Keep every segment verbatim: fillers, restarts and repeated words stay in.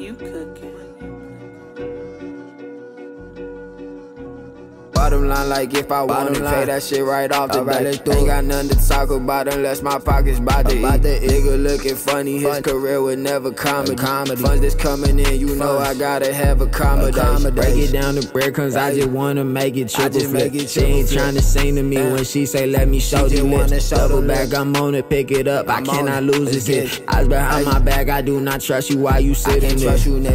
you cooking? Bottom line, like if I wanna pay that shit right off the bat. Ain't got nothing to talk about unless my pockets bout to eat. Nigga looking funny, his career would never comedy. Funds that's coming in, you know I gotta have accommodation. Break it down to breadcrumbs, I just wanna make it triple flip. She ain't tryna sing to me when she say let me show the lips. Double back, I'm on it, pick it up, I cannot lose this hit. Eyes behind my back, I do not trust you while you sitting there.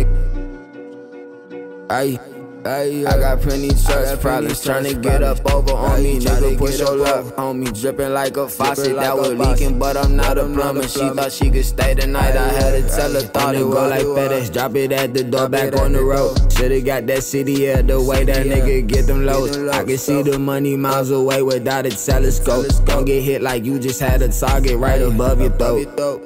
Ay. I got plenty trust problems tryna get up over on me. Nigga push your luck on me, dripping like a faucet that was leaking, but I'm not a plumber. She thought she could stay the night. I had to tell her, thought it go like FedEx, drop it at the door, back on the road. Shoulda got that city air, the way that nigga get them lows. I can see the money miles away without a telescope. Don't get hit like you just had a target right above your throat.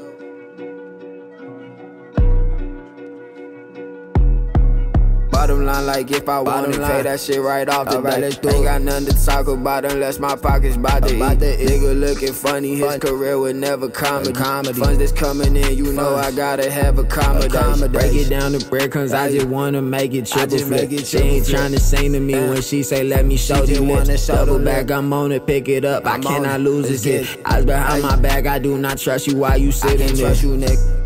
Bottom line, like if I wanna pay that shit right off the bat. Ain't got nothing to talk about unless my pockets bout to eat. Nigga looking funny, his career would never comedy. Funds that's coming in, you know I gotta have accommodation. Break it down to breadcrumbs, I just wanna make it triple flip. She ain't tryna sing to me when she say let me show the lips. Double back, I'm on it, pick it up, I cannot lose this hit. Eyes behind my back, I do not trust you while you sitting there.